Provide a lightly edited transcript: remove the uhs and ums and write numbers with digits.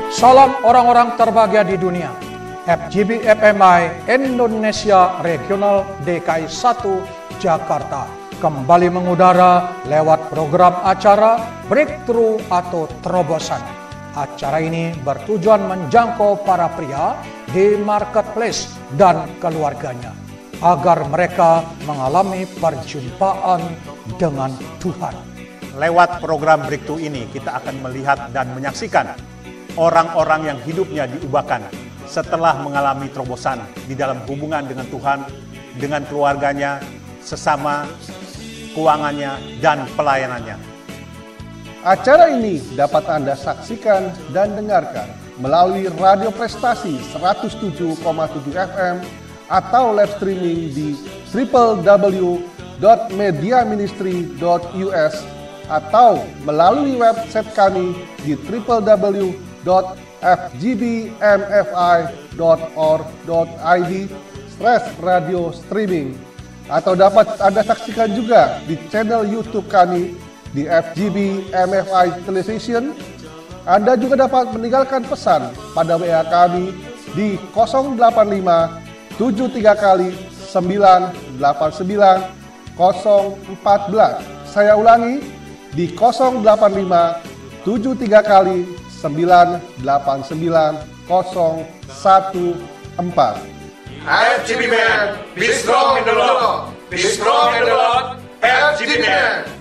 Salam orang-orang terbahagia di dunia. FGB FMI Indonesia Regional DKI 1 Jakarta kembali mengudara lewat program acara Breakthrough atau Terobosan. Acara ini bertujuan menjangkau para pria di marketplace dan keluarganya agar mereka mengalami perjumpaan dengan Tuhan. Lewat program Breakthrough ini kita akan melihat dan menyaksikan orang-orang yang hidupnya diubahkan setelah mengalami terobosan di dalam hubungan dengan Tuhan, dengan keluarganya, sesama, keuangannya, dan pelayanannya. Acara ini dapat Anda saksikan dan dengarkan melalui Radio Prestasi 107,7 FM atau live streaming di www.mediaministry.us atau melalui website kami di www.fgbmfi.org.id/radio streaming atau dapat Anda saksikan juga di channel YouTube kami di FGB MFI Television. Anda juga dapat meninggalkan pesan pada WA kami di 085 73 kali 989 014. Saya ulangi di 085 73 kali 989 014. FGB Man, be strong in the Lord. Be strong in the Lord. FGB Man.